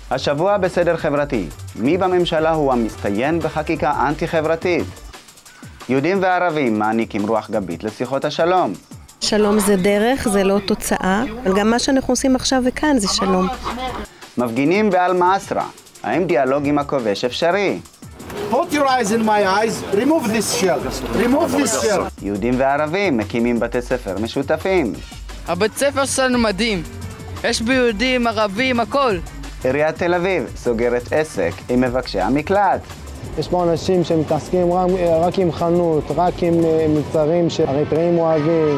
השבוע בסדר חברתי, מי בממשלה הוא המסתיין בחקיקה אנטי-חברתית? יהודים וערבים מעניקים רוח גבית לשיחות השלום. שלום זה דרך, זה לא תוצאה, אבל גם מה שאנחנו עושים עכשיו וכאן זה שלום. מפגינים באל-מעסרה, האם דיאלוג עם הכובש אפשרי? Put your eyes in my eyes, remove this shell, remove this shell. יהודים וערבים מקימים בתי ספר משותפים. הבית ספר שלנו מדהים, יש ביהודים, ערבים, הכל. עיריית תל אביב סוגרת עסק עם מבקשי המקלט. יש פה אנשים שמתעסקים רק עם חנות, רק עם מוצרים שאריתריאים אוהבים.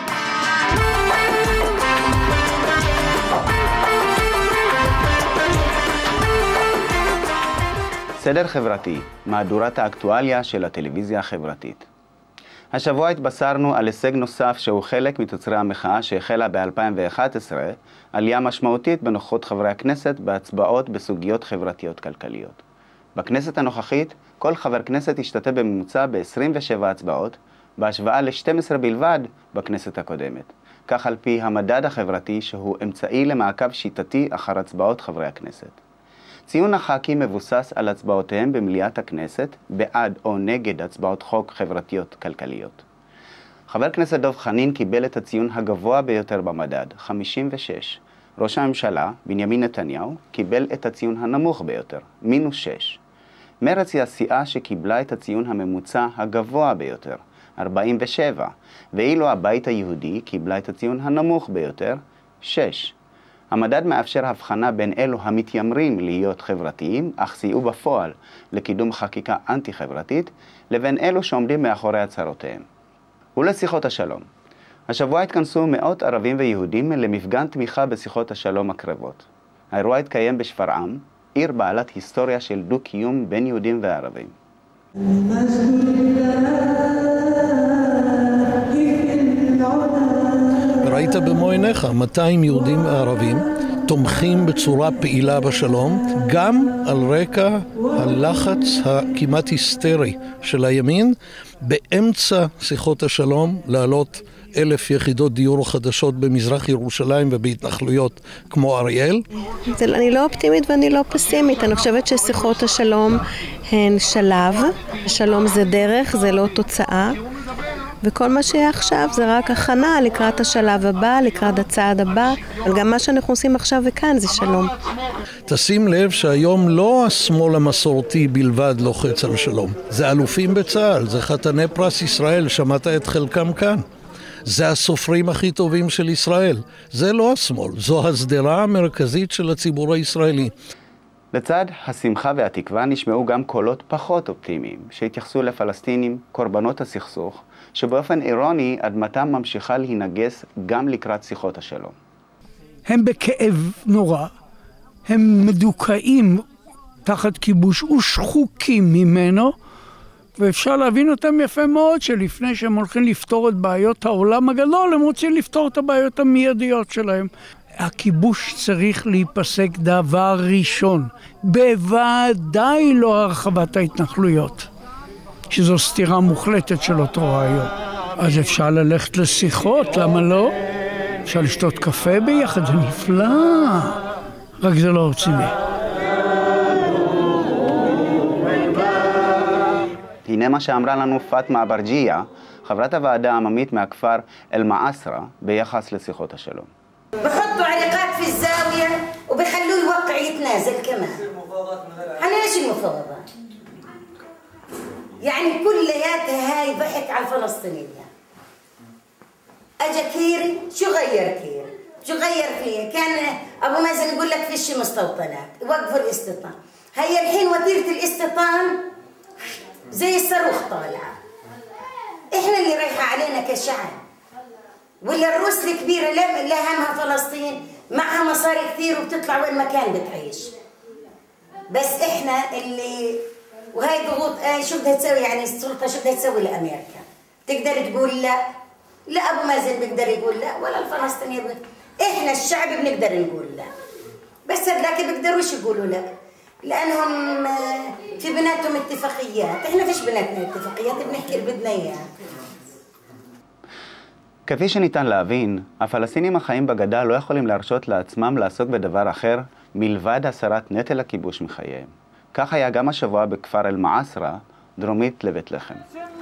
סדר חברתי, מהדורת האקטואליה של הטלוויזיה החברתית. השבוע התבשרנו על הישג נוסף שהוא חלק מתוצרי המחאה שהחלה ב-2011, עלייה משמעותית בנוכחות חברי הכנסת בהצבעות בסוגיות חברתיות כלכליות. בכנסת הנוכחית, כל חבר כנסת השתתף בממוצע ב-27 הצבעות, בהשוואה ל-12 בלבד בכנסת הקודמת. כך על פי המדד החברתי שהוא אמצעי למעקב שיטתי אחר הצבעות חברי הכנסת. ציון הח"כים מבוסס על הצבעותיהם במליאת הכנסת, בעד או נגד הצבעות חוק חברתיות כלכליות. חבר כנסת דב חנין קיבל את הציון הגבוה ביותר במדד, 56. ראש הממשלה, בנימין נתניהו, קיבל את הציון הנמוך ביותר, -6. מרצ היא הסיעה שקיבלה את הציון הממוצע הגבוה ביותר, 47, ואילו הבית היהודי קיבלה את הציון הנמוך ביותר, 6. המדד מאפשר הבחנה בין אלו המתיימרים להיות חברתיים, אך סייעו בפועל לקידום חקיקה אנטי-חברתית, לבין אלו שעומדים מאחורי הצהרותיהם. ולשיחות השלום. השבוע התכנסו מאות ערבים ויהודים למפגן תמיכה בשיחות השלום הקרבות. האירוע התקיים בשפרעם, עיר בעלת היסטוריה של דו-קיום בין יהודים וערבים. ראית במו עיניך 200 יהודים וערבים תומכים בצורה פעילה בשלום, גם על רקע הלחץ הכמעט היסטרי של הימין, באמצע שיחות השלום לעלות 1,000 יחידות דיור חדשות במזרח ירושלים ובהתנחלויות כמו אריאל. אני לא אופטימית ואני לא פסימית. אני חושבת ששיחות השלום הן שלב. השלום זה דרך, זה לא תוצאה. וכל מה שיהיה עכשיו זה רק הכנה לקראת השלב הבא, לקראת הצעד הבא, אבל גם מה שאנחנו עושים עכשיו וכאן זה שלום. תשים לב שהיום לא השמאל המסורתי בלבד לוחץ על שלום. זה אלופים בצה"ל, זה חתני פרס ישראל, שמעת את חלקם כאן. זה הסופרים הכי טובים של ישראל. זה לא השמאל, זו הסדרה המרכזית של הציבור הישראלי. לצד השמחה והתקווה נשמעו גם קולות פחות אופטימיים, שהתייחסו לפלסטינים, קורבנות הסכסוך, שבאופן אירוני אדמתם ממשיכה להינגס גם לקראת שיחות השלום. הם בכאב נורא, הם מדוכאים תחת כיבוש ושחוקים ממנו, ואפשר להבין אותם יפה מאוד שלפני שהם הולכים לפתור את בעיות העולם הגדול, הם רוצים לפתור את הבעיות המיידיות שלהם. הכיבוש צריך להיפסק דבר ראשון, בוודאי לא הרחבת ההתנחלויות, שזו סתירה מוחלטת של אותו רעיון. אז אפשר ללכת לשיחות, למה לא? אפשר לשתות קפה ביחד, זה נפלא, רק זה לא רציני. הנה מה שאמרה לנו פאטמה אברג'יה, חברת הוועדה העממית מהכפר אל-מעסרה, ביחס לשיחות השלום. بحطوا علاقات في الزاوية وبخلوه يوقع يتنازل كمان. أنا إيش المفاوضات؟ يعني كلياتها هاي ضحك على الفلسطينية. أجا كيري شو غير كيري؟ شو غير فيه؟ كان أبو مازن يقول لك فيش مستوطنات، وقفوا الاستيطان. هي الحين وتيرة الاستيطان زي الصاروخ طالعة. إحنا اللي رايحة علينا كشعب. ولا الروس الكبيرة لا همها فلسطين، معها مصاري كثير وبتطلع وين ما كان بتعيش. بس إحنا اللي وهي ضغوط شو بدها تسوي يعني السلطة شو بدها تسوي لأمريكا؟ تقدر تقول لا أبو مازن بيقدر يقول لا ولا الفلسطينيين إحنا الشعب بنقدر نقول لا. بس هذاك بيقدروش يقولوا لا لأنهم في بيناتهم اتفاقيات، إحنا فيش بيناتنا اتفاقيات بنحكي اللي بدنا إياه. כפי שניתן להבין, הפלסטינים החיים בגדה לא יכולים להרשות לעצמם לעסוק בדבר אחר מלבד הסרת נטל הכיבוש מחייהם. כך היה גם השבוע בכפר אל-מעסרה, דרומית לבית לחם.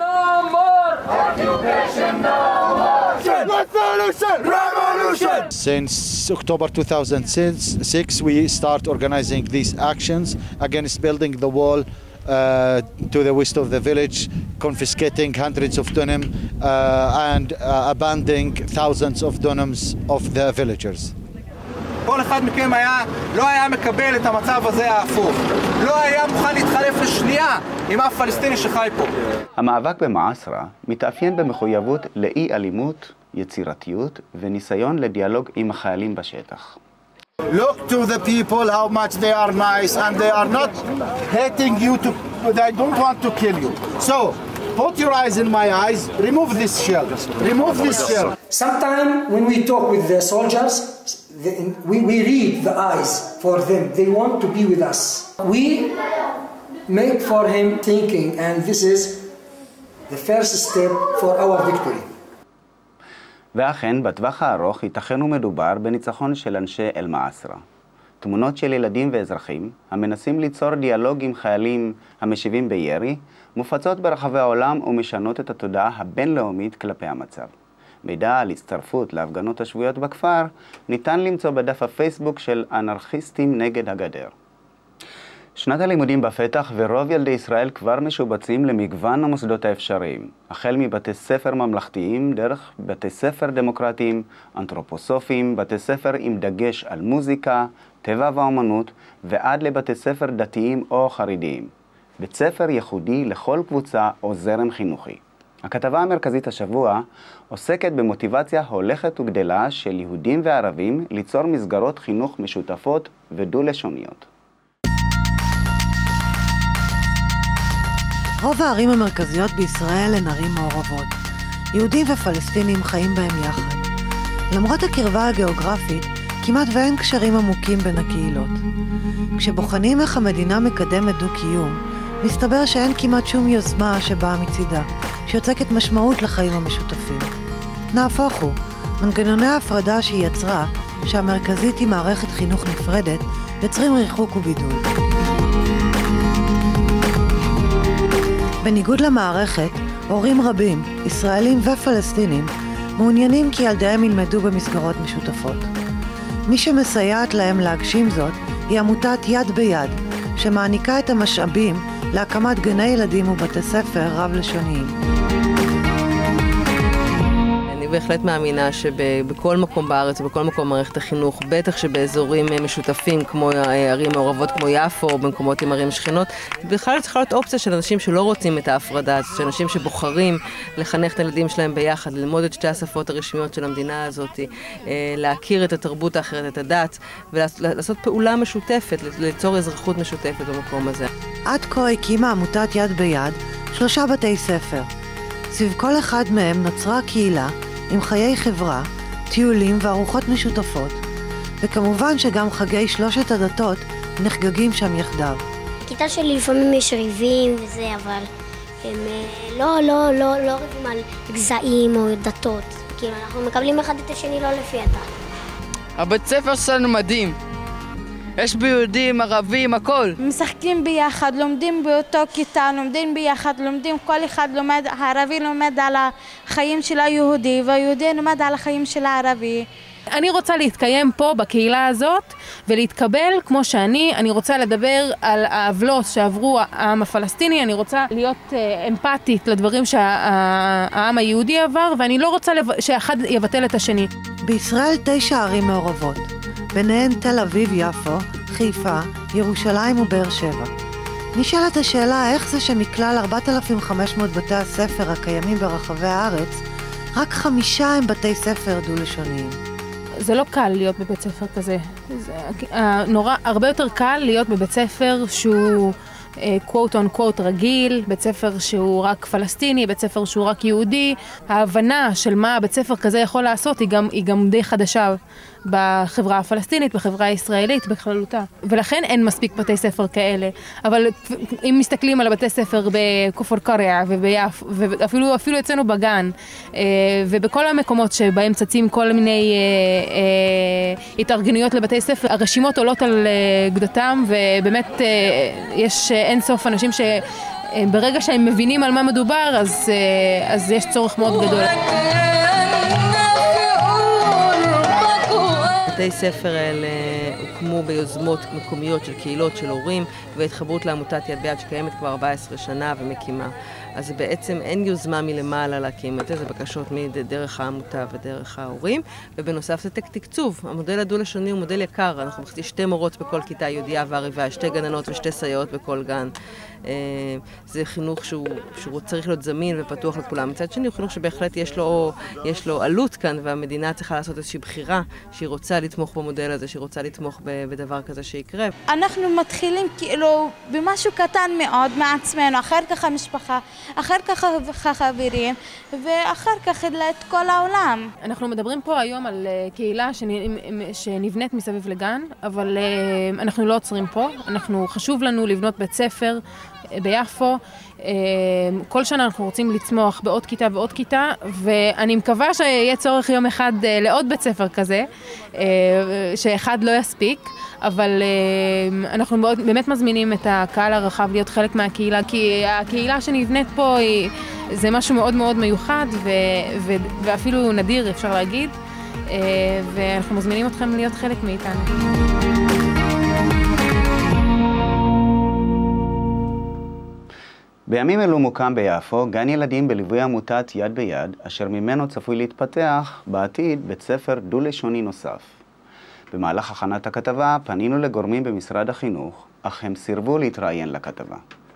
Since October 2006, we start organizing these actions against building the wall to the west of the village, confiscating hundreds of dunam and abandoning thousands of dunams of the villagers. כל אחד מכם לא היה מקבל את המצב הזה ההפוך. לא היה מוכן להתחלף לשנייה עם אף פלסטיני שחי פה. המאבק במעסרה מתאפיין במחויבות לאי אלימות, יצירתיות וניסיון לדיאלוג עם החיילים בשטח. Look to the people how much they are nice and they are not hating you to they don't want to kill you. So put your eyes in my eyes, remove this shell. Remove this shell. Sometimes when we talk with the soldiers, we read the eyes for them. They want to be with us. We make for him thinking, and this is the first step for our victory. ואכן, בטווח הארוך ייתכן ומדובר בניצחון של אנשי אל-מעסרה. תמונות של ילדים ואזרחים המנסים ליצור דיאלוג עם חיילים המשיבים בירי מופצות ברחבי העולם ומשנות את התודעה הבינלאומית כלפי המצב. מידע על הצטרפות להפגנות השבועיות בכפר ניתן למצוא בדף הפייסבוק של אנרכיסטים נגד הגדר. שנת הלימודים בפתח ורוב ילדי ישראל כבר משובצים למגוון המוסדות האפשריים, החל מבתי ספר ממלכתיים דרך בתי ספר דמוקרטיים, אנתרופוסופיים, בתי ספר עם דגש על מוזיקה, טבע ואומנות, ועד לבתי ספר דתיים או חרדיים. בית ספר ייחודי לכל קבוצה או זרם חינוכי. הכתבה המרכזית השבוע עוסקת במוטיבציה הולכת וגדלה של יהודים וערבים ליצור מסגרות חינוך משותפות ודו-לשוניות. רוב הערים המרכזיות בישראל הן ערים מעורבות. יהודים ופלסטינים חיים בהם יחד. למרות הקרבה הגיאוגרפית, כמעט ואין קשרים עמוקים בין הקהילות. כשבוחנים איך המדינה מקדמת דו-קיום, מסתבר שאין כמעט שום יוזמה שבאה מצידה, שיוצקת משמעות לחיים המשותפים. נהפוך הוא, מנגנוני ההפרדה שהיא יצרה, שהמרכזית היא מערכת חינוך נפרדת, יוצרים ריחוק ובידול. בניגוד למערכת, הורים רבים, ישראלים ופלסטינים, מעוניינים כי ילדיהם ילמדו במסגרות משותפות. מי שמסייעת להם להגשים זאת היא עמותת יד ביד, שמעניקה את המשאבים להקמת גני ילדים ובתי ספר רב-לשוניים. אני בהחלט מאמינה שבכל מקום בארץ ובכל מקום מערכת החינוך, בטח שבאזורים משותפים כמו ערים מעורבות כמו יפו או במקומות עם ערים שכנות, בכלל צריכה להיות אופציה של אנשים שלא רוצים את ההפרדה, של אנשים שבוחרים לחנך את הילדים שלהם ביחד, ללמוד את שתי השפות הרשמיות של המדינה הזאת, להכיר את התרבות האחרת, את הדת, ולעשות פעולה משותפת, ליצור אזרחות משותפת במקום הזה. עד כה הקימה עמותת יד ביד 3 בתי ספר. סביב כל אחד מהם נוצרה קהילה עם חיי חברה, טיולים וארוחות משותפות, וכמובן שגם חגי 3 הדתות נחגגים שם יחדיו. בכיתה שלי לפעמים יש ריבים וזה, אבל הם לא ריבים על גזעים או דתות. כאילו אנחנו מקבלים אחד את השני לא לפי הדת. הבית ספר שלנו מדהים. יש ביהודים, ערבים, הכל. משחקים ביחד, לומדים באותו כיתה, לומדים ביחד, כל אחד לומד, הערבי לומד על החיים של היהודי, והיהודי לומד על החיים של הערבי. אני רוצה להתקיים פה בקהילה הזאת ולהתקבל כמו אני רוצה לדבר על העוולות שעברו העם הפלסטיני, אני רוצה להיות אמפתית לדברים שהעם היהודי עבר, ואני לא רוצה שאחד יבטל את השני. בישראל 9 ערים מעורבות, ביניהן תל אביב, יפו, חיפה, ירושלים ובאר שבע. נשאלת השאלה איך זה שמכלל 4,500 בתי הספר הקיימים ברחבי הארץ, רק 5 הם בתי ספר דו-לשוניים. זה לא קל להיות בבית ספר כזה. הרבה יותר קל להיות בבית ספר שהוא quote on quote רגיל, בית ספר שהוא רק פלסטיני, בית ספר שהוא רק יהודי. ההבנה של מה בית ספר כזה יכול לעשות היא גם די חדשה בחברה הפלסטינית, בחברה הישראלית בכללותה. ולכן אין מספיק בתי ספר כאלה. אבל אם מסתכלים על הבתי ספר בכפר קרע וביפו, ואפילו אצלנו בגן, ובכל המקומות שבהם צצים כל מיני התארגנויות לבתי ספר, הרשימות עולות על גדתם, ובאמת יש אין סוף אנשים שברגע שהם מבינים על מה מדובר, אז יש צורך מאוד גדול. בתי ספר האלה הוקמו ביוזמות מקומיות של קהילות, של הורים, והתחברות לעמותת יד ביד שקיימת כבר 14 שנה ומקימה. אז בעצם אין יוזמה מלמעלה להקים את זה, זה בקשות דרך העמותה ודרך ההורים, ובנוסף זה תקצוב. המודל הדו-לשוני הוא מודל יקר, אנחנו מחזיקים 2 מורות בכל כיתה, יהודייה וערבייה, 2 גננות ו2 סייעות בכל גן. זה חינוך שהוא צריך להיות זמין ופתוח לכולם. מצד שני הוא חינוך שבהחלט יש לו עלות כאן, והמדינה צריכה לעשות איזושהי בחירה שהיא רוצה לתמוך במודל הזה, שהיא רוצה לתמוך בדבר כזה שיקרה. אנחנו מתחילים כאילו במשהו קטן מאוד מעצמנו, אחר כך המשפחה, אחר כך חברים, ואחר כך את כל העולם. אנחנו מדברים פה היום על קהילה שנבנית מסביב לגן, אבל אנחנו לא עוצרים פה. חשוב לנו לבנות בית ספר ביפו. כל שנה אנחנו רוצים לצמוח בעוד כיתה ועוד כיתה, ואני מקווה שיהיה צורך יום אחד לעוד בית ספר כזה, שאחד לא יספיק, אבל אנחנו באמת מזמינים את הקהל הרחב להיות חלק מהקהילה, כי הקהילה שנבנית פה זה משהו מאוד מאוד מיוחד ואפילו נדיר, אפשר להגיד, ואנחנו מזמינים אתכם להיות חלק מאיתנו. בימים אלו מוקם ביפו גן ילדים בליווי עמותת יד ביד, אשר ממנו צפוי להתפתח בעתיד בית ספר דו-לשוני נוסף. במהלך הכנת הכתבה פנינו לגורמים במשרד החינוך, אך הם סירבו להתראיין לכתבה.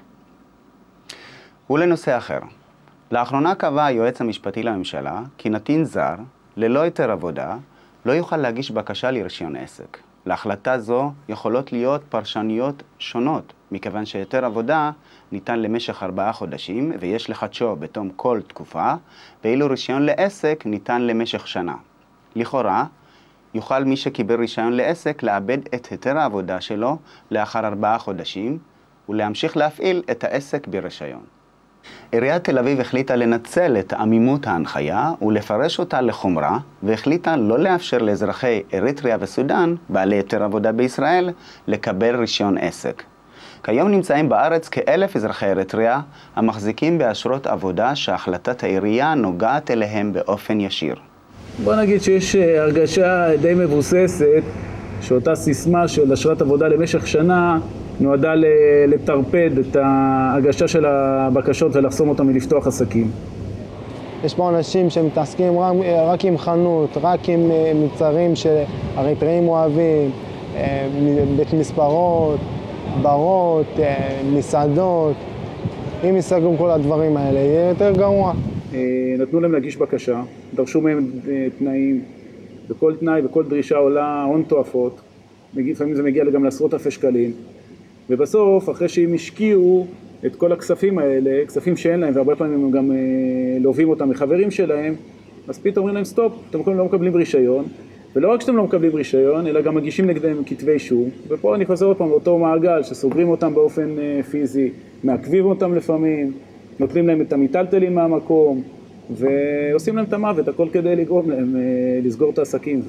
ולנושא אחר, לאחרונה קבע היועץ המשפטי לממשלה כי נתין זר, ללא היתר עבודה, לא יוכל להגיש בקשה לרישיון עסק. להחלטה זו יכולות להיות פרשניות שונות, מכיוון שהיתר עבודה ניתן למשך 4 חודשים ויש לחדשו בתום כל תקופה, ואילו רישיון לעסק ניתן למשך שנה. לכאורה, יוכל מי שקיבל רישיון לעסק לאבד את היתר העבודה שלו לאחר 4 חודשים ולהמשיך להפעיל את העסק ברישיון. עיריית תל אביב החליטה לנצל את עמימות ההנחיה ולפרש אותה לחומרה, והחליטה לא לאפשר לאזרחי אריתריאה וסודאן, בעלי היתר עבודה בישראל, לקבל רישיון עסק. כיום נמצאים בארץ כ1,000 אזרחי אריתריאה המחזיקים באשרות עבודה שהחלטת העירייה נוגעת אליהם באופן ישיר. בוא נגיד שיש הרגשה די מבוססת שאותה סיסמה של אשרת עבודה למשך שנה נועדה לטרפד את ההגשה של הבקשות ולחסום אותם מלפתוח עסקים. יש פה אנשים שמתעסקים רק עם חנות, רק עם מוצרים שאריתריאים אוהבים, בית מספרות, ברות, מסעדות. אם יסגרו כל הדברים האלה, יהיה יותר גרוע. נתנו להם להגיש בקשה, דרשו מהם תנאים, וכל תנאי וכל דרישה עולה הון תועפות, לפעמים זה מגיע גם לעשרות אלפי שקלים, ובסוף, אחרי שהם השקיעו את כל הכספים האלה, כספים שאין להם, והרבה פעמים הם גם לובים אותם מחברים שלהם, אז פתאום אומרים להם סטופ, אתם לא מקבלים רישיון, ולא רק שאתם לא מקבלים רישיון, אלא גם מגישים נגדם כתבי אישום, ופה אני חוזר עוד פעם לאותו מעגל שסוגרים אותם באופן פיזי, מעכבים אותם לפעמים, נוטלים להם את המיטלטלים מהמקום, ועושים להם את המוות, הכל כדי לגרום להם לסגור את העסקים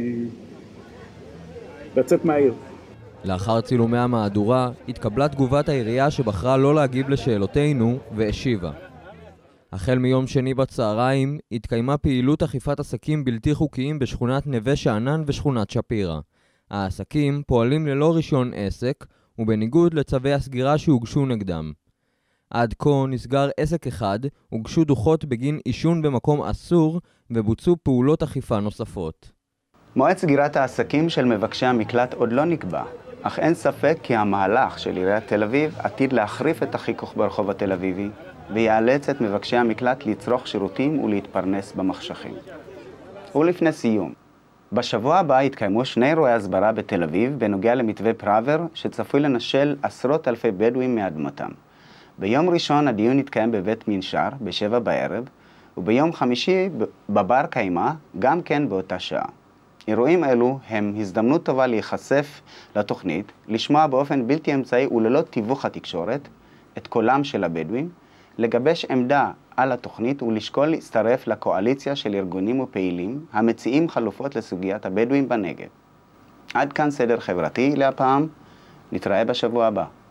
ולצאת מהעיר. לאחר צילומי המהדורה, התקבלה תגובת העירייה שבחרה לא להגיב לשאלותינו והשיבה. החל מיום שני בצהריים, התקיימה פעילות אכיפת עסקים בלתי חוקיים בשכונת נווה שאנן ושכונת שפירא. העסקים פועלים ללא רישיון עסק, ובניגוד לצווי הסגירה שהוגשו נגדם. עד כה נסגר עסק אחד, הוגשו דוחות בגין עישון במקום אסור, ובוצעו פעולות אכיפה נוספות. מועד סגירת העסקים של מבקשי המקלט עוד לא נקבע, אך אין ספק כי המהלך של עיריית תל אביב עתיד להחריף את החיכוך ברחוב התל אביבי, ויאלץ את מבקשי המקלט לצרוך שירותים ולהתפרנס במחשכים. ולפני סיום, בשבוע הבא התקיימו 2 אירועי הסברה בתל אביב בנוגע למתווה פראוור שצפוי לנשל עשרות אלפי בדואים מאדמתם. ביום ראשון הדיון התקיים בבית מנשר ב7 בערב, וביום חמישי בבר קיימה גם כן באותה שעה. אירועים אלו הם הזדמנות טובה להיחשף לתוכנית, לשמוע באופן בלתי אמצעי וללא תיווך התקשורת את קולם של הבדואים, לגבש עמדה על התוכנית ולשקול להצטרף לקואליציה של ארגונים ופעילים המציעים חלופות לסוגיית הבדואים בנגב. עד כאן סדר חברתי להפעם, נתראה בשבוע הבא.